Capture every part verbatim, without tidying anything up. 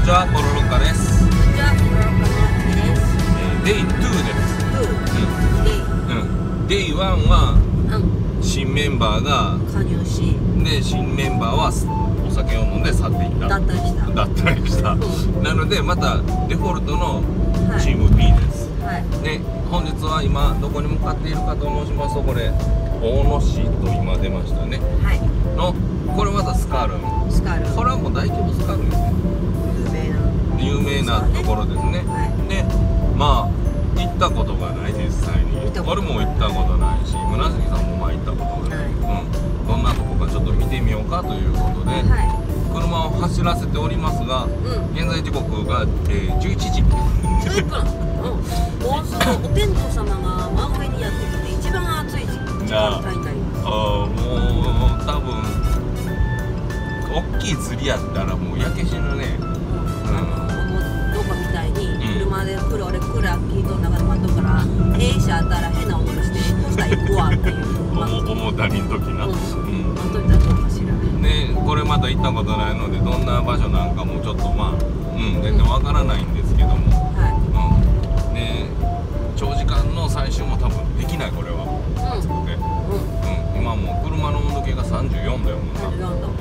ちは、コロロッカです。 こんにちは、コロロッカのひです。 えー、デイツーです。 うん、デイ。 デイワンは、 うん、 新メンバーが加入し、 で、新メンバーはお酒を飲んで去っていった。 だったりした。 だったりした。 うん、 なので、またデフォルトのチーム B です。 はい。 で、本日は今どこに向かっているかと申しますと、これ大野市と今出ましたね。 はい。 のこれまたスカルン。 スカルン。 これはもう大規模スカルンですね。有名なところですね。で、まあ行ったことがない実際に。俺も行ったことないし、村杉さんもまあ行ったことがない。うん。どんなとこかちょっと見てみようかということで、車を走らせておりますが、現在時刻がじゅういちじ。じゅういっぷん。 もうすぐお天道様が真上にやってきて一番暑い時間帯になります。 ああ、もう多分大きい釣りやったらもう焼け死ぬね。 どこみたいに車で来る俺クラッキーと中で待っとくからええしあったら変な踊りしてそしたら行くわっていう思ったりん時な。うん。 待っといたらどうかしらね。 でこれまた行ったことないのでどんな場所なんかもちょっとまあうん全然わからないんですけども。はい。うん。で長時間の採集も多分できないこれは。暑くて。うん。今もう車の温度計がさんじゅうよんどやもんな。 さんじゅうよんど。 うん。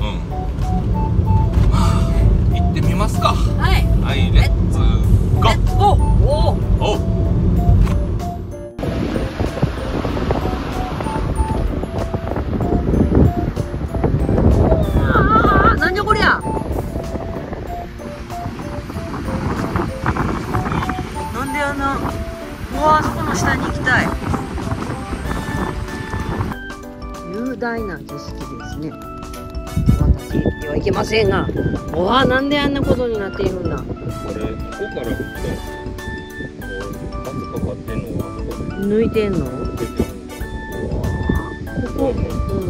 行ってみますか。 はい。 はい、レッツゴー。 レッツゴー。おお。 お。 ああ、なんじゃこりゃ。なんであんな。うわあ、そこの下に行きたい。雄大な景色ですね。私ではいけませんが、うわあ、なんであんなことになっているんだ。 これ、ここから吹くと、こう、圧かかってんのは、ここ抜いてんの。 抜いてるんだ。 ここ、うん。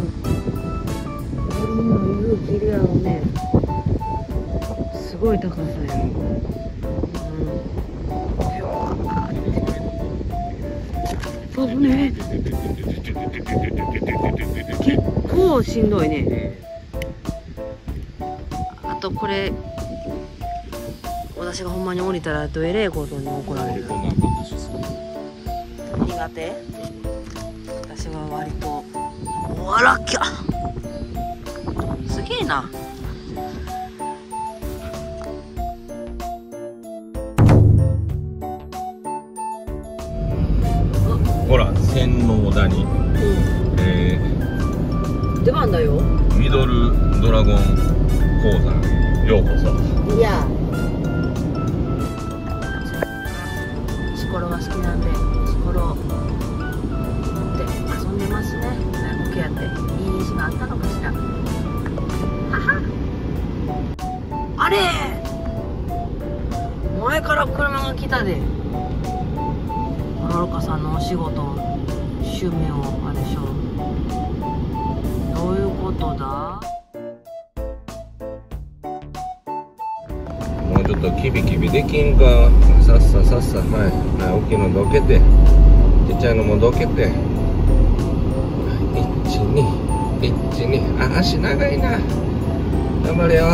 これも勇気いるやろうね。すごい高さや。うん。そうね。結構しんどいね。あとこれ私がほんまに降りたらどえれえことに怒られる。苦手？私は割とわらっきゃすげえな。 ほら、千の谷、うん、えー、出番だよ。 ミドルドラゴン鉱山へようこそ。 いや石ころが好きなんで石ころ持って遊んでますね。コケやっていい石があったのかしら。ははあれ前から車が来たで。コロロカさんのお仕事趣味をあれでしょ。どういうことだ。 もうちょっとキビキビできんか。さっささっさ。はい、はい、大きいのどけてちっちゃいのもどけて。いちにいちに。あ、足長いな。頑張れよ。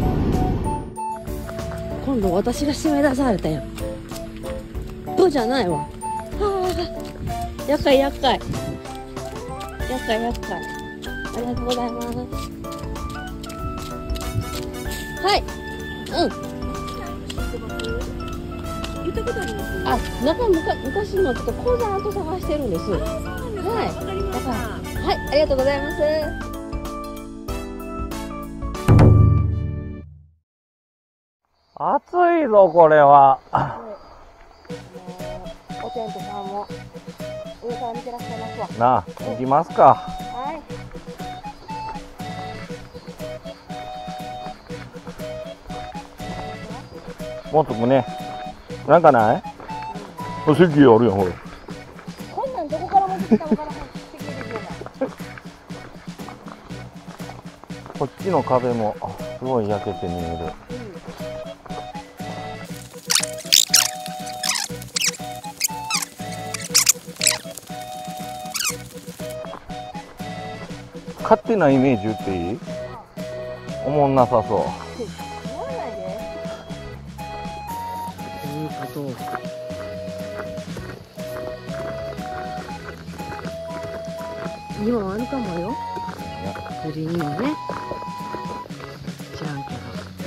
今度私が締め出されたよ。ブじゃないわ。はあ、厄介厄介厄介厄介。ありがとうございます。はい、うん。言ったことあります？あ、なんか昔のちょっと講座の後探してるんです。はい、わかりました。はい、ありがとうございます。 暑いぞこれは。 おテントさんも上から見てらっしゃいますわ。 なあ、行きますか。 はい。 もっともね、なんかない？うん、席あるやん、ほら。 こんなんどこから持ってきたのかな、席でしょうが。 こっちの壁もすごい焼けて見える。勝手なイメージ言っていい？おもんなさそう。 とにもあるかもよ。釣りにもね。知らんけど。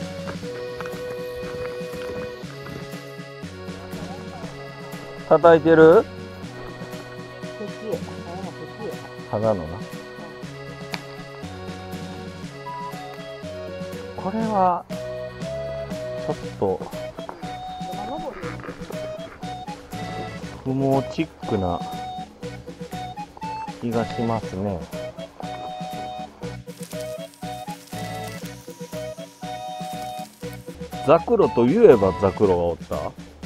叩いてる？ こっちへ。 ただのな。これはちょっと不毛チックな気がしますね。ザクロといえばザクロがおった。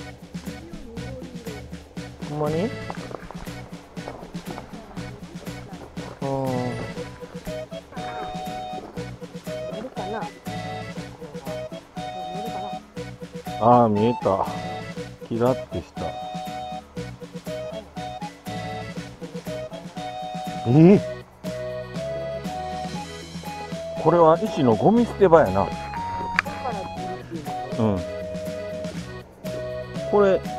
ほんまに？ああ、見えた。キラってした。えー、これは石のゴミ捨て場やな。うん。これ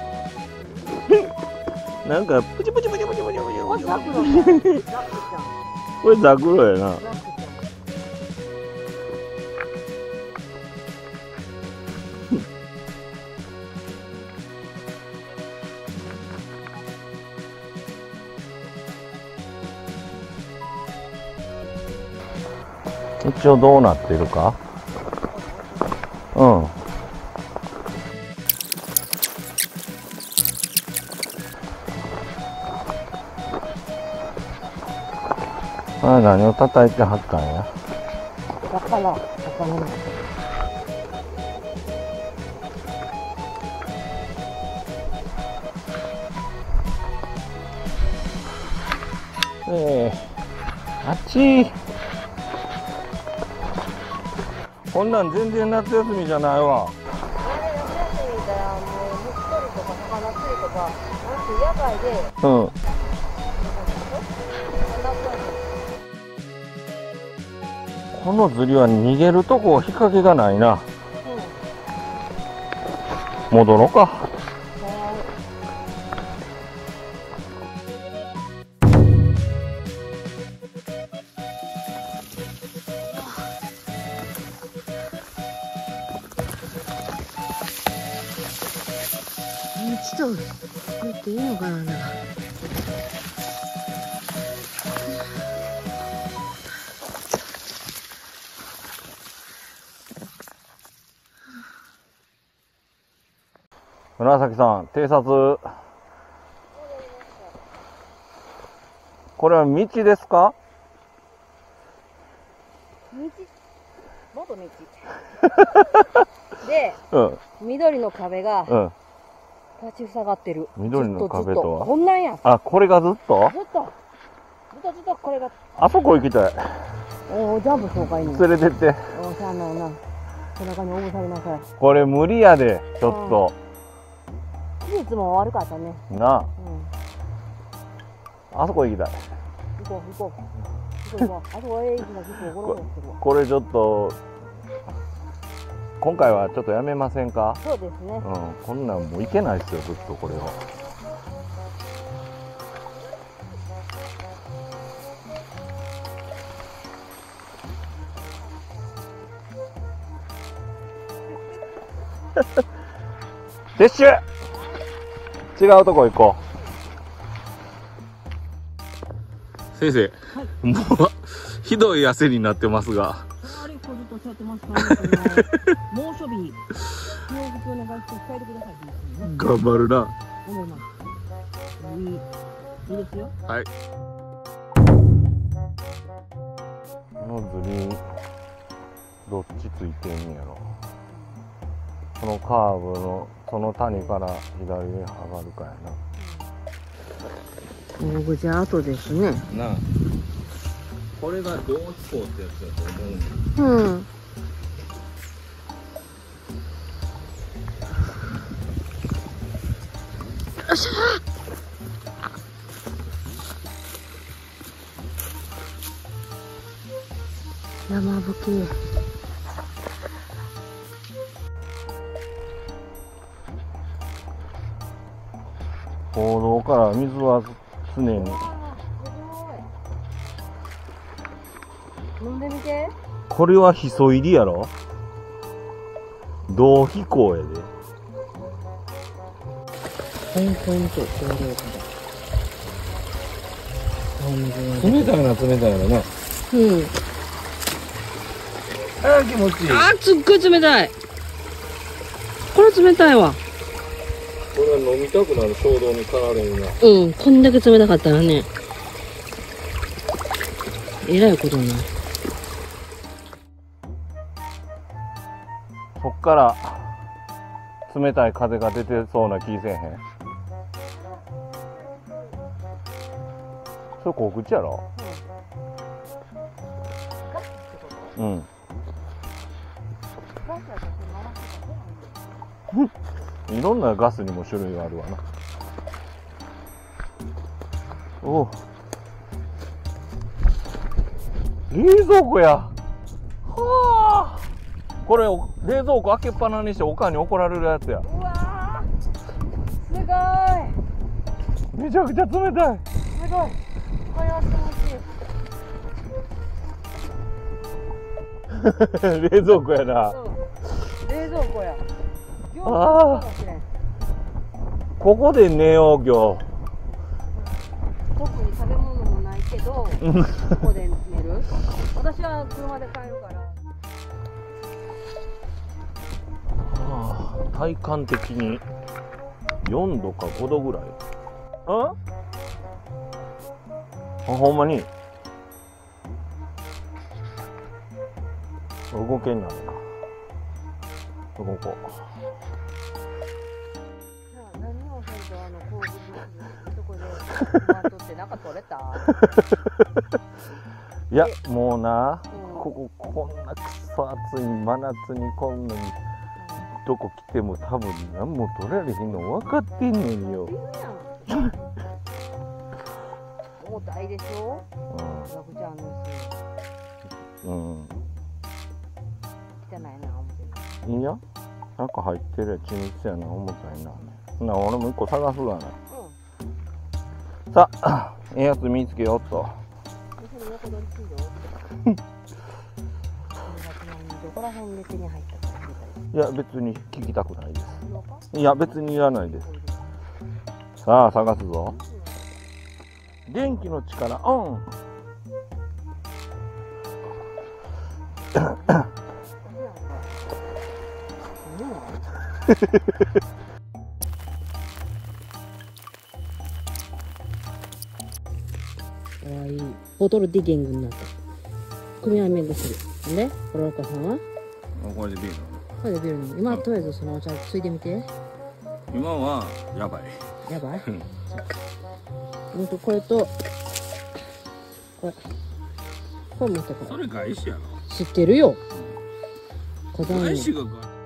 なんかプチプチプチプチプチプチプチ。これザクロやな。一応どうなってるか。うん。あれ何を叩いてはったんや。 だから魚。 ええー、あっち。こんなん全然夏休みじゃないわ。 夏休みだよ。もう虫取りとか魚釣りとか夏野外で。 うん。この釣りは逃げるとこ日陰がないな。うん、戻ろうか。 ちょっと言っていいのかな。 紫さん、偵察。これは道ですか？ 道、元道。で、うん、緑の壁が、うん立ち塞がってる。 緑の壁とはこんなんや。 あ、これがずっとずっとずっとずっとこれが。 あそこ行きたい。 おお、ジャンプ紹介に連れてって。 おお、しゃあないな。背中におぶされなさい。 これ無理やで、ちょっと。 技術も悪かったね。 なあ、うん、あそこ行きたい。 行こう行こう行こう行こう。あそこへ行きたい。 これちょっと今回はちょっとやめませんか？ そうですね。 うん、こんなんもういけないですよ、ずっとこれを。撤収。違うとこ行こう。先生、はい、もうひどい汗になってますが。 猛暑日、洋服の外出控えてください。 頑張るな。 思います。いい、いいですよ。 はい。このずり、どっちついてんやろ。このカーブのその谷から左へ上がるかやな。 大口跡ですね。 なあ。これが同飛行ってやつだと思う。うん。よっしゃー。山吹き。 坑道から水は常に。 飲んでみて。 これはヒソ入りやろ。同飛行やで。 トントンと坑道から。 冷たいな、冷たいなね。 うん。 ああ、気持ちいい。 あー、すっごい冷たい。これ冷たいわ。 これは飲みたくなる衝動に駆られるな。 うん、こんだけ冷たかったらね。えらいことになる。 そっから冷たい風が出てそうな気せえへん。それ小口やろ。うん。いろんなガスにも種類があるわな。おう、冷蔵庫や。はあ、これ冷蔵庫開けっぱなにしておかんに怒られるやつや。 うわー、すごい。 めちゃくちゃ冷たい。 すごい。これは気持ちいい。 冷蔵庫やな。 冷蔵庫や。 ああ、ここで寝よう今日。 特に食べ物もないけど、ここで寝る。私は車で帰るから。 はあ、体感的によんどかごどぐらい。あ？あ、ほんまに動けんなるな。動こう。 何をせんとあの工事のとこで待っとってなんか取れた？ いやもうな、 うん、 こここんなくそ暑い真夏にこんなにどこ来ても多分何も取られへんの分かってんねんよ。 重たいでしょ。 うん。 めちゃくちゃあのし。 うん。 汚いな思っていいや。なんか入ってるやちみつやな、重たいな。な、俺も一個探すわな。うん、さあ、ええやつ見つけようと。 どこら辺で手に入ったか聞いたり。 いや、別に聞きたくないです。いや、別にいらないです。さあ、探すぞ。電気の力オン。 かわいい。ボトルディギングになった。組合目薬。で、コロロカさんはこれでビール。 これでビール飲む。今、とりあえずそのお茶ついてみて。 今は、やばい。 やばいうんと、これと、これ。これ持ってこそれ外資やろ。 知ってるよ。小外材資が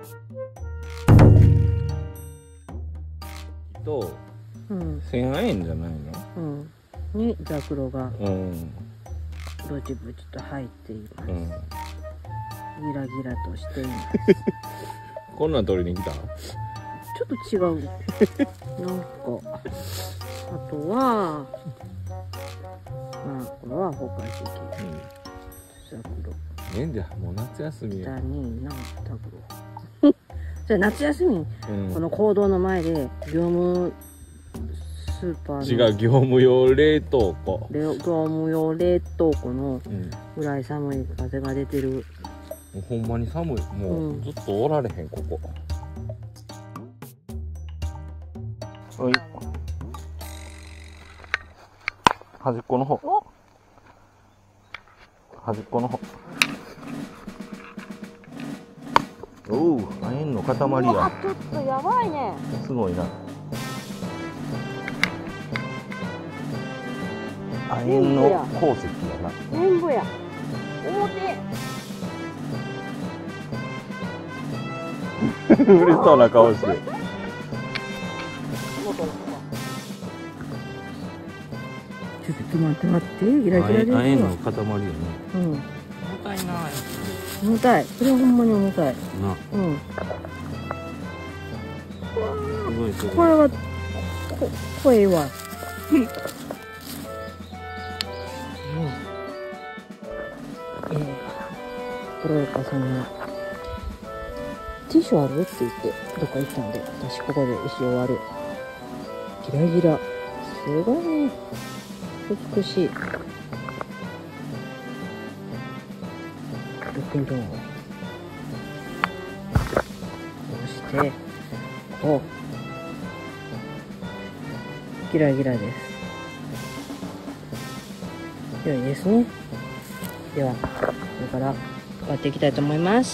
と、 うん。 せんえんじゃないの？ うん。に、ザクロが、 うん。 ブチブチと入っています。 うん。 ギラギラとしています。 こんなん取りに来た？ ちょっと違う。なんか、あとは、まあ、これは崩壊的。うん。ザクロ。 ええんじゃ、もう夏休みや。 下に、なんかザクロ。じゃあ夏休み、うん、この坑道の前で業務スーパーの違う、業務用冷凍庫、 業務用冷凍庫のぐらい寒い風が出てる、 うん、ほんまに寒い。もうずっとおられへん、ここ。はい、端っこの方、端っこの方。おう、亜鉛の塊や。 ちょっとやばいね。 すごいな。亜鉛の鉱石やな。 全部や。表。 嬉しそうな顔して。 ちょっと待って待って、ギラギラで。 亜鉛の塊やね。 うん。 重たいな。 重たい。これはほんまに重たい。 な。 うん。 すごいすごい。 これはこ声は。うん。ええー、これお母さんがティッシュあるって言ってどっか行ったんで、私ここで石終わる。ギラギラ、すごいね、美しい。ロックンロール。そしておギラギラです。良いですね。ではこれから割っていきたいと思います。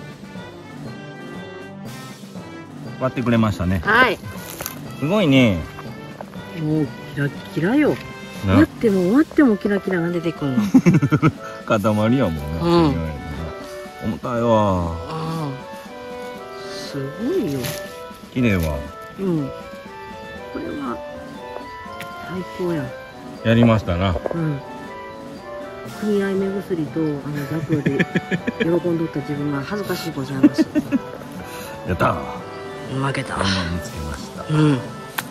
割ってくれましたね。 はい。 すごいね。 もうキラキラよ。割っても割ってもキラキラが出てくるの。 塊やもんね。うん。重たいわ。ああ。 すごいよ。 綺麗わ。 うん。これは最高や。 やりましたな。 うん。組合目薬とあのザクロで喜んどった自分が恥ずかしいございます。 やったー。 負けた。 見つけました。 うん。うん。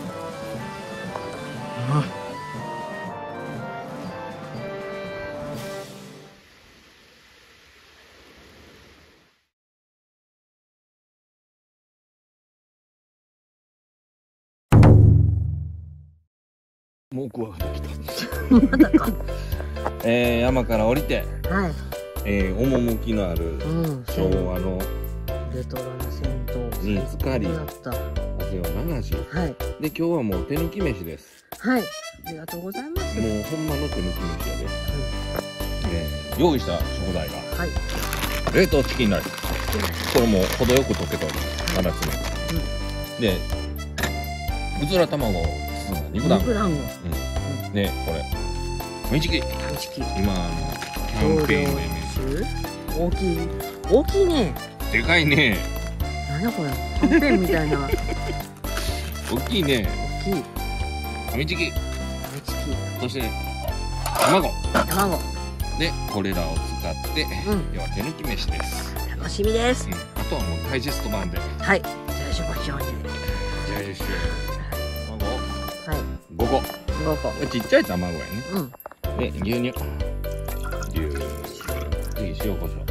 もうクワガタ来た。 まだか。 えー、山から降りて、 はい。 えー、趣のある、うん、昭和のレトロな銭湯に浸かり、汗を流し、はい。で今日はもう手抜き飯です。 はい。ありがとうございます。 もうほんまの手抜き飯やで。うん、えー、用意した食材が、はい。冷凍チキンライス。これも程よく溶けております。まだ詰め。うん。で、うずら卵を包んだ肉団子。肉団子。うん。でこれ。ファミチキ。ファミチキ。今あのキャンペーンでね。 大きい。大きいね。 でかいね。 なんやこれ。キャンペーンみたいな。 大きいね。 大きい。 ファミチキ。 ファミチキ。 そして卵。 卵。 でこれらを使って、うん、では手抜き飯です。 楽しみです。 うん、あとはもうダイジェスト版で。 はい。じゃあしましょうね。 じゃあよし。卵。 はい。 ごこ。 ごこ。 ちっちゃい卵やね。 うん。 で牛乳。牛。次塩コショウ。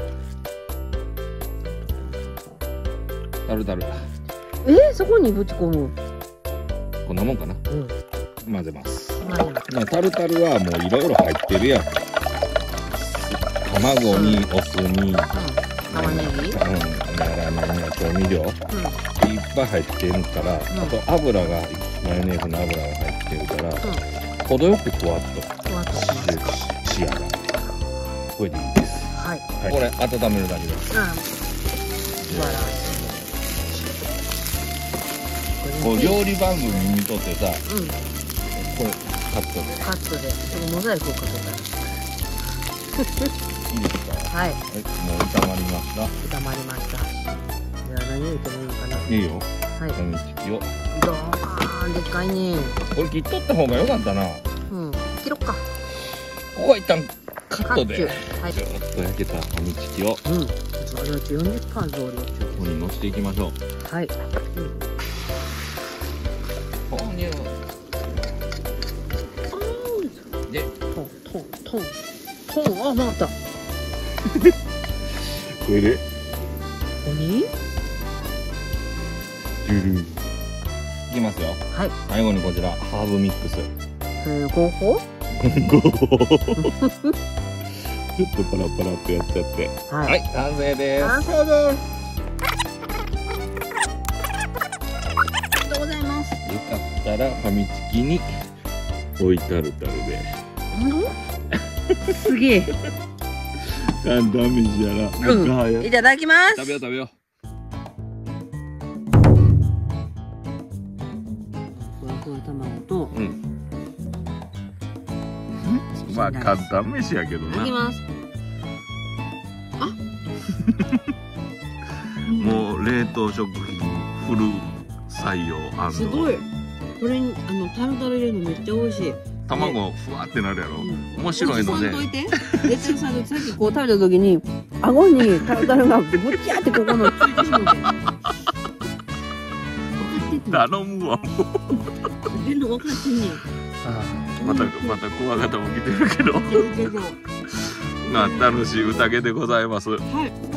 タルタル。 えー、そこにぶち込む。 こんなもんかな。 うん。 混ぜます。タルタルはもういろいろ入ってるやん。卵にお酢に、うん、 玉ねぎ、うん、 ラーメンや調味料、うん、いっぱい入ってるから、うん、あと油がマヨネーズの油が入ってるから、うん、程よくふわっと仕上がる。これでいいです。はい。はい、これ温めるだけです。うん。素晴らしい。こう料理番組見とってさ、うん、これカットで。 カットで、でもモザイクをかけたら。 いいですか。 はい。はい、 もう炒まりました。 炒まりました。じゃあ何入れてもいいかな。 いいよ。 はい。 ファミチキを。 ドーンでっかいね。 これ切っとった方が良かったな。 うん。切ろっか。 ここは一旦カットで。 はい。 ちょっと焼けたファミチキを。 うん。ちょっとよんじゅっパーセント増量中。 ここに乗せていきましょう。 はい。 豆乳。で、 トントントン。トン、あ、回った。これで何？ ルルいきますよ。 はい。 最後にこちらハーブミックス。 えー、合法？ 合法。ちょっとパラパラってやっちゃって。はい。はい、完成です。 完成です。ありがとうございます。 よかったらファミチキに追いタルタルで。 すげえ。 簡単飯やな。 うん。いただきます。 食べよう食べよう。 ふわふわ卵と。うん。 まあ簡単飯やけどな。 いただきます。あ。 もう冷凍食品フル採用。 すごい。これにあのタルタル入れるのめっちゃ美味しい。 卵ふわってなるやろ、うん、面白いのでレツさんとさっきこう食べた時に顎にタルタルがぶちゃってここのついてしまって分かって頼むわもう。 全部分かってんねん。 またまたクワガタも来てるけど。まあ楽しい宴でございます。 はい。